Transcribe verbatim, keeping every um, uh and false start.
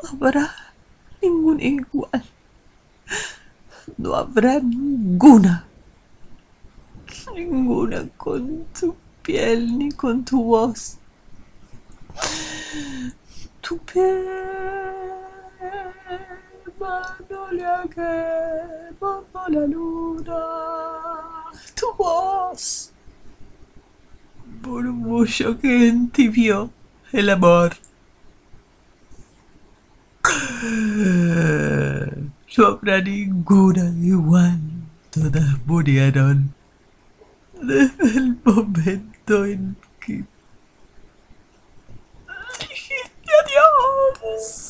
habrá ningún igual. No habrá ninguna. Ninguna con tu piel ni con tu voz. Tu piel, magnolia que bajo la luna. Tu voz, murmullo que entibió el amor. No habrá ninguna igual. Todas murieron desde el momento en que dijiste adiós.